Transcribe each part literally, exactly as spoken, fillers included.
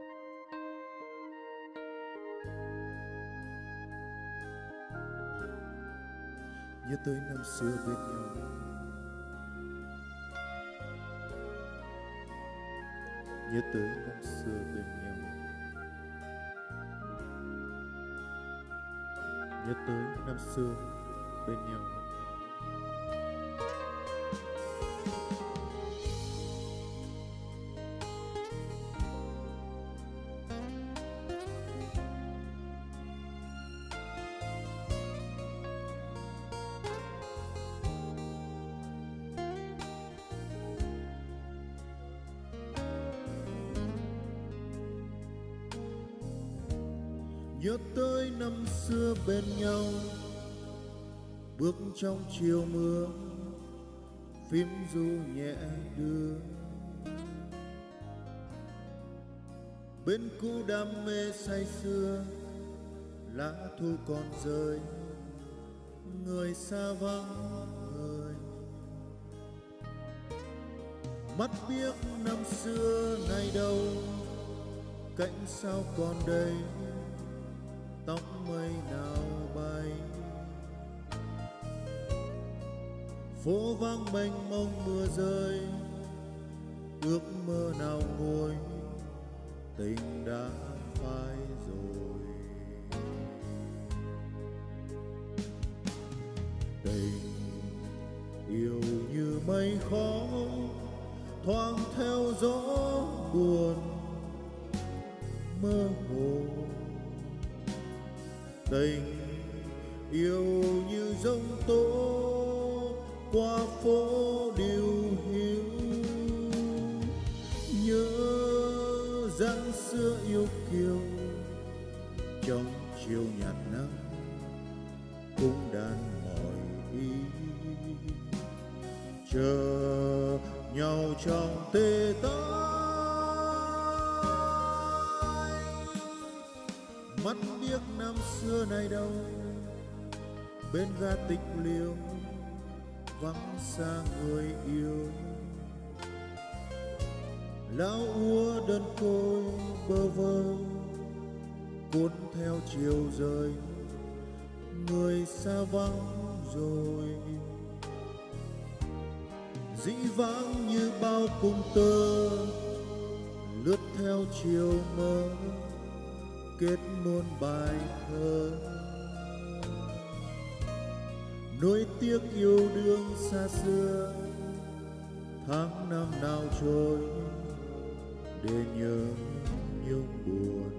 Nhớ tới năm xưa bên nhau, nhớ tới năm xưa bên nhau, nhớ tới năm xưa bên nhau. Nhớ tới năm xưa bên nhau, bước trong chiều mưa, phím ru nhẹ đưa. Bên cũ đam mê say sưa, lá thu còn rơi, người xa vắng người. Mắt biếc năm xưa nay đâu, cánh sao còn đây, tóc mây nào bay. Phố vắng mênh mông mưa rơi, ước mơ nào nguôi, tình đã phai rồi. Tình yêu như mây khó, thoáng theo gió buồn mơ hồ. Tình yêu như giông tố qua phố điêu hiu. Nhớ dáng xưa yêu kiều, trong chiều nhạt nắng cũng đàn mỏi ý. Chờ nhau trong tê tái, mắt biếc năm xưa nay đâu, bên ga tịch liêu vắng xa người yêu. Lão úa đơn côi bơ vơ, cuốn theo chiều rơi, người xa vắng rồi. Dĩ vãng như bao cung tơ, lướt theo chiều mơ, kết muôn bài thơ. Nỗi tiếc yêu đương xa xưa, tháng năm nào trôi để nhớ nhung buồn.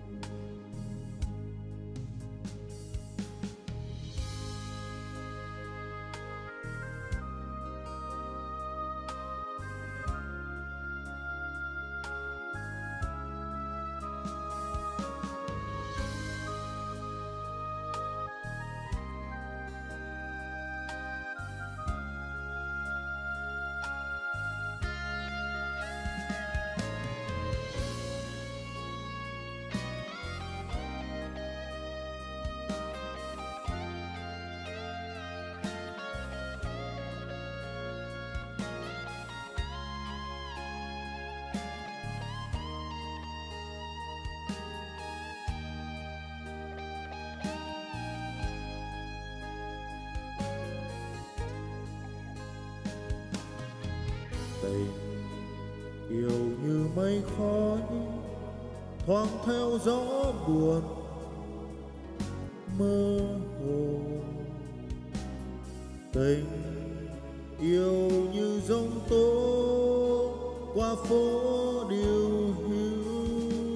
Tình yêu như mây khói, thoáng theo gió buồn mơ hồ. Tình yêu như giông tố qua phố điêu hiu.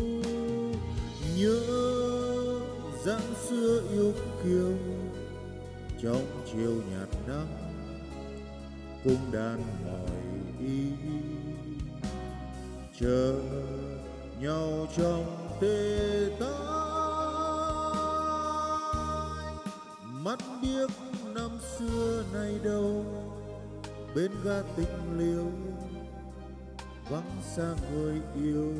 Nhớ dáng xưa yêu kiều, trong chiều nhạt nắng cung đàn mỏi ý. Chờ nhau trong tê tái, mắt biếc năm xưa nay đâu, bên ga tình liêu vắng xa người yêu.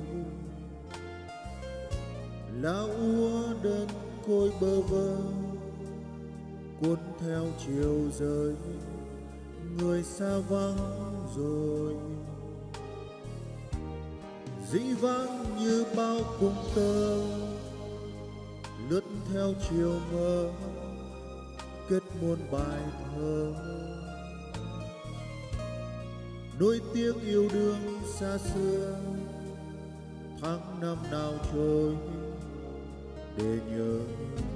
Lá úa đơn côi bơ vơ, cuốn theo chiều rơi, người xa vắng rồi. dĩ vãng như bao cung tơ lướt theo chiều mơ kết muôn bài thơ. Nuối tiếc yêu đương xa xưa, tháng năm nào trôi để nhớ